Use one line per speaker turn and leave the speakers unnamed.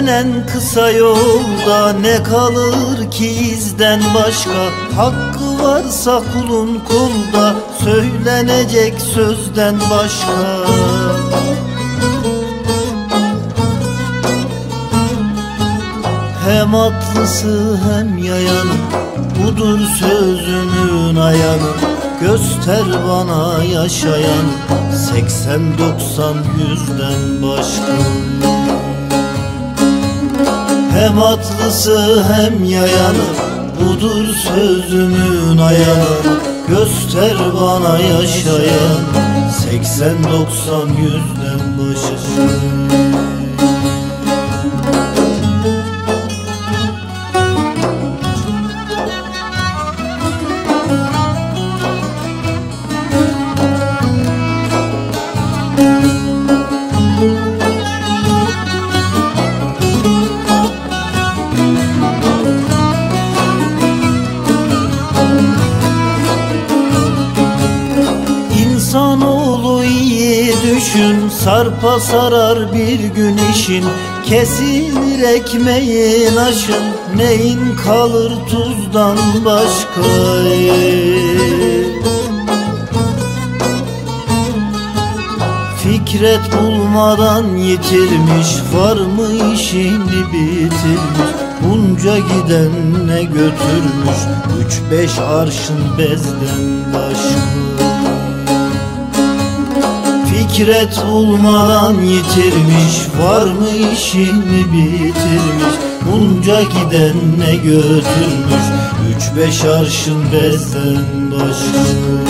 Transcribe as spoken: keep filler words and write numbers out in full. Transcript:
denen kısa yolda ne kalır ki izden başka? Hakkı varsa kulun kulda, söylenecek sözden başka. Hem atlısı hem yayanı, budur sözünün ayanı. Göster bana yaşayan, seksen doksan yüzden başka. Hem atlısı hem yayanı, budur sözümün ayanı. Göster bana yaşayan, seksen doksan yüzden başka. İnsanoğlu iyi düşün, sarpa sarar bir gün işin. Kesilir ekmeğin aşın, neyin kalır tuzdan başka? Fikret bulmadan yitirmiş, var mı işini bitirmiş. Bunca giden ne götürmüş, üç beş arşın bezden başka. Fikret bulmadan yitirmiş, var mı işini bitirmiş. Bunca giden ne götürmüş, üç beş arşın bezden başka.